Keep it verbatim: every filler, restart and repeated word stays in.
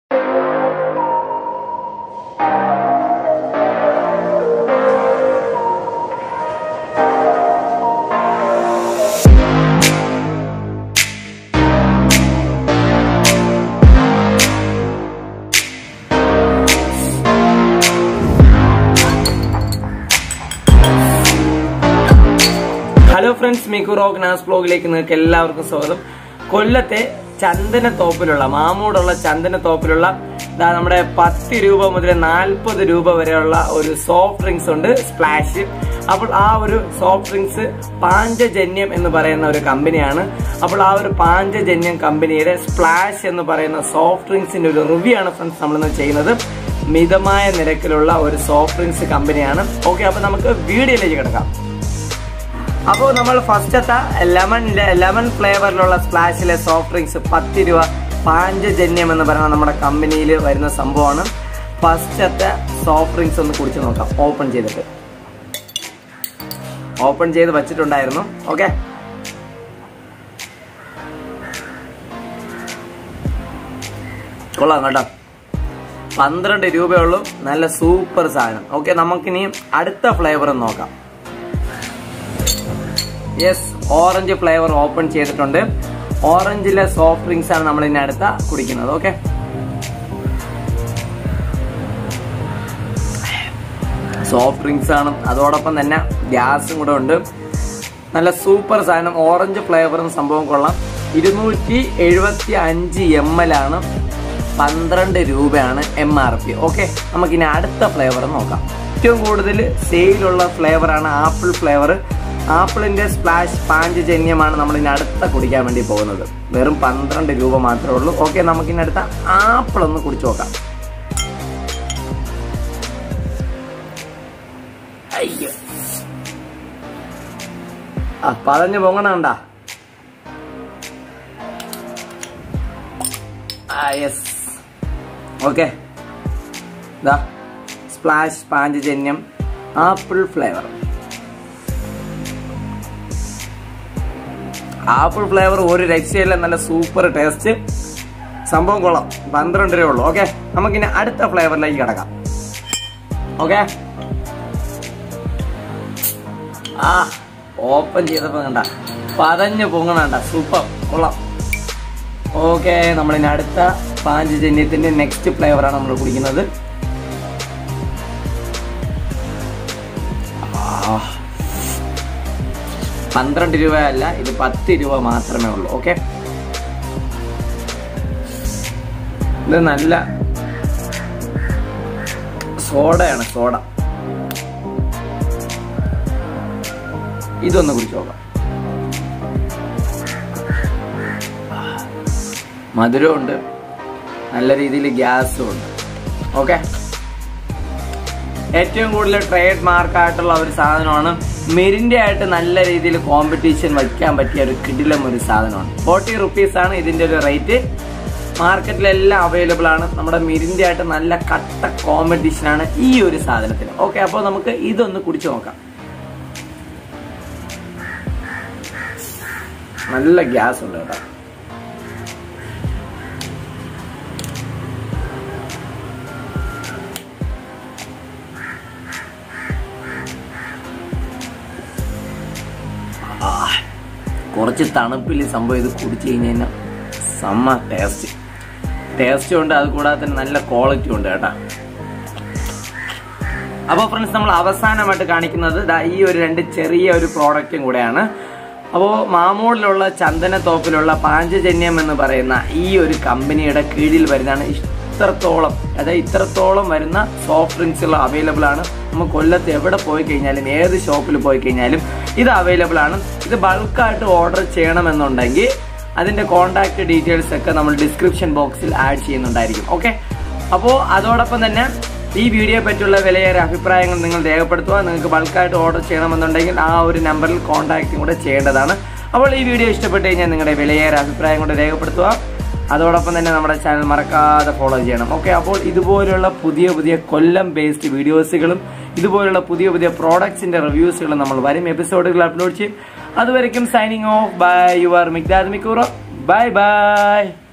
Hello friends, Micu vlog നിങ്ങൾക്ക് എല്ലാവർക്കും സ്വാഗതം. കൊല്ലത്തെ ചന്ദനത്തോപ്പിലുള്ള മാമൂടുള്ള ചന്ദനത്തോപ്പിലുള്ള നമ്മുടെ പത്ത് രൂപ മുതൽ നാൽപ്പത് രൂപ വരെയുള്ള ഒരു സോഫ്റ്റ് ഡ്രിങ്ക്സ് ഉണ്ട്, സ്പ്ലാഷ്. അപ്പോൾ ആ ഒരു സോഫ്റ്റ് ഡ്രിങ്ക്സ് പാഞ്ചജന്യം എന്ന് പറയുന്ന ഒരു കമ്പനിയാണ്. അപ്പോൾ ആ ഒരു പാഞ്ചജന്യം കമ്പനിയുടെ സ്പ്ലാഷ് എന്ന് പറയുന്ന സോഫ്റ്റ് ഡ്രിങ്ക്സിന്റെ ഒരു റിവ്യൂ ആണ് ഫ്രണ്ട്സ് നമ്മളിന്ന് ചെയ്യുന്നത്. മിതമായ നിരക്കിലുള്ള ഒരു സോഫ്റ്റ് ഡ്രിങ്ക്സ് കമ്പനിയാണ്. ഓക്കെ, അപ്പൊ നമുക്ക് വീഡിയോയിലേക്ക് കിടക്കാം. അപ്പോൾ നമ്മൾ ഫസ്റ്റത്തെ ലെമൺ ലെമൺ ഫ്ലേവറിലുള്ള സ്പ്ലാഷിലെ സോഫ്റ്റ് ഡ്രിങ്ക്സ് പത്ത് രൂപ പാഞ്ചജന്യം എന്ന് പറയുന്ന നമ്മുടെ കമ്പനിയിൽ വരുന്ന സംഭവമാണ്. ഫസ്റ്റത്തെ സോഫ്റ്റ് ഡ്രിങ്ക്സ് ഒന്ന് കുടിച്ച് നോക്കാം. ഓപ്പൺ ചെയ്തിട്ട് ഓപ്പൺ ചെയ്ത് വെച്ചിട്ടുണ്ടായിരുന്നു. ഓക്കെ, കൊള്ളാം കേട്ടോ. പന്ത്രണ്ട് രൂപയുള്ളൂ, നല്ല സൂപ്പർ സാധനം. ഓക്കെ, നമുക്കിനി അടുത്ത ഫ്ലേവർ നോക്കാം. യെസ്, ഓറഞ്ച് ഫ്ലേവർ ഓപ്പൺ ചെയ്തിട്ടുണ്ട്. ഓറഞ്ചിലെ സോഫ്റ്റ് ഡ്രിങ്ക്സ് ആണ് നമ്മൾ ഇനി അടുത്ത കുടിക്കുന്നത്. ഓക്കെ, സോഫ്റ്റ് ഡ്രിങ്ക്സ് ആണ്, അതോടൊപ്പം തന്നെ ഗ്യാസും കൂടെ ഉണ്ട്. നല്ല സൂപ്പർ സാധനം. ഓറഞ്ച് ഫ്ലേവറും സംഭവം കൊള്ളാം. ഇരുന്നൂറ്റി എഴുപത്തി അഞ്ച് എം എൽ ആണ്, പന്ത്രണ്ട് രൂപയാണ് എം ആർ പി. ഓക്കെ, നമുക്കിനി അടുത്ത ഫ്ലേവർ നോക്കാം. ഏറ്റവും കൂടുതൽ സെയിലുള്ള ഫ്ലേവറാണ് ആപ്പിൾ ഫ്ലേവർ. ആപ്പിളിന്റെ സ്പ്ലാഷ് പാഞ്ചജന്യമാണ് നമ്മൾ ഇനി അടുത്ത കുടിക്കാൻ വേണ്ടി പോകുന്നത്. വെറും പന്ത്രണ്ട് രൂപ മാത്രമേ ഉള്ളൂ. ഓക്കെ, നമുക്കിനി അടുത്ത ആപ്പിൾ ഒന്ന് കുടിച്ചു നോക്കാം. അയ്യോ, ആ പതഞ്ഞു പൊങ്ങണണ്ട. യെസ്, ഓക്കെ, ദാ splash Panchajanyam apple flavour. Apple flavour ഒരു രക്ഷയില്ല, നല്ല സൂപ്പർ ടേസ്റ്റ്, സംഭവം കൊള്ളാം. പന്ത്രണ്ട് രൂപ ഉള്ളൂ. ഓക്കെ, നമുക്കിനി അടുത്ത ഫ്ലേവറിലേക്ക് കിടക്കാം. ഓക്കെ, ആ ഓപ്പൺ ചെയ്തപ്പോ കണ്ട പതഞ്ഞ് പൊങ്ങണണ്ട, സൂപ്പർ കൊള്ളാം. ഓക്കെ, നമ്മളിനി അടുത്ത പാഞ്ചജന്യത്തിന്റെ നെക്സ്റ്റ് ഫ്ലേവറാണ് നമ്മൾ കുടിക്കുന്നത്. പന്ത്രണ്ട് രൂപയല്ല, ഇത് പത്ത് രൂപ മാത്രമേ ഉള്ളൂ. ഓക്കെ, ഇത് നല്ല സോഡയാണ്, സോഡ. ഇതൊന്ന് കുടിച്ചു നോക്കാം. മധുരമുണ്ട്, നല്ല രീതിയിൽ ഗ്യാസും ഉണ്ട്. ഓക്കെ, ഏറ്റവും കൂടുതൽ ട്രേഡ് മാർക്കായിട്ടുള്ള ഒരു സാധനമാണ്. മിരിന്റെ ആയിട്ട് നല്ല രീതിയിൽ കോമ്പറ്റീഷൻ വയ്ക്കാൻ പറ്റിയ ഒരു കിടിലം ഒരു സാധനമാണ്. ഫോർട്ടി റുപ്പീസ് ആണ് ഇതിന്റെ ഒരു റേറ്റ്. മാർക്കറ്റിലെല്ലാം അവൈലബിൾ ആണ്. നമ്മുടെ മിരിന്റെ ആയിട്ട് നല്ല കട്ട കോമ്പറ്റീഷനാണ് ഈ ഒരു സാധനത്തിന്. ഓക്കെ, അപ്പോൾ നമുക്ക് ഇതൊന്ന് കുടിച്ചു നോക്കാം. നല്ല ഗ്യാസ് ഉണ്ട് കേട്ടോ. കുറച്ച് തണുപ്പിൽ സംഭവം ഇത് കുടിച്ചു കഴിഞ്ഞാൽ സെമ്മ ടേസ്റ്റ് ടേസ്റ്റും ഉണ്ട്, അത് കൂടാതെ തന്നെ നല്ല ക്വാളിറ്റി ഉണ്ട് കേട്ടോ. അപ്പോൾ ഫ്രണ്ട്സ്, നമ്മൾ അവസാനമായിട്ട് കാണിക്കുന്നത് ഈ ഒരു രണ്ട് ചെറിയ ഒരു പ്രോഡക്റ്റും കൂടെയാണ്. അപ്പോൾ മാമൂടിലുള്ള ചന്ദനത്തോപ്പിലുള്ള പാഞ്ചജന്യം എന്ന് പറയുന്ന ഈ ഒരു കമ്പനിയുടെ കീഴിൽ വരുന്നതാണ്. ഇത്രത്തോളം അതായത് ഇത്രത്തോളം വരുന്ന സോഫ്റ്റ് ഡ്രിങ്ക്സുകൾ അവൈലബിൾ ആണ്. നമ്മൾ കൊല്ലത്ത് എവിടെ പോയി കഴിഞ്ഞാലും ഏത് ഷോപ്പിൽ പോയി കഴിഞ്ഞാലും ഇത് അവൈലബിൾ ആണ്. ഇത് ബൾക്കായിട്ട് ഓർഡർ ചെയ്യണമെന്നുണ്ടെങ്കിൽ അതിന്റെ കോൺടാക്ട് ഡീറ്റെയിൽസ് ഒക്കെ നമ്മൾ ഡിസ്ക്രിപ്ഷൻ ബോക്സിൽ ആഡ് ചെയ്യുന്നുണ്ടായിരിക്കും. ഓക്കെ, അപ്പോൾ അതോടൊപ്പം തന്നെ ഈ വീഡിയോയെ പറ്റിയുള്ള വിലയേറെ അഭിപ്രായങ്ങൾ നിങ്ങൾ രേഖപ്പെടുത്തുക. നിങ്ങൾക്ക് ബൾക്കായിട്ട് ഓർഡർ ചെയ്യണമെന്നുണ്ടെങ്കിൽ ആ ഒരു നമ്പറിൽ കോൺടാക്റ്റും കൂടെ ചെയ്യേണ്ടതാണ്. അപ്പോൾ ഈ വീഡിയോ ഇഷ്ടപ്പെട്ട് കഴിഞ്ഞാൽ നിങ്ങളുടെ വിലയേറെ അഭിപ്രായം കൂടെ രേഖപ്പെടുത്തുക. അതോടൊപ്പം തന്നെ നമ്മുടെ ചാനൽ മറക്കാതെ ഫോളോ ചെയ്യണം. ഓക്കെ, അപ്പോൾ ഇതുപോലുള്ള പുതിയ പുതിയ കൊല്ലം ബേസ്ഡ് വീഡിയോസുകളും ഇതുപോലുള്ള പുതിയ പുതിയ പ്രോഡക്ട്സിന്റെ റിവ്യൂസുകളും നമ്മൾ വരും എപ്പിസോഡുകൾ അപ്ലോഡ് ചെയ്യും. അതുവരെയും signing off by your Miqdad മിക്കൂറോ. Bye by.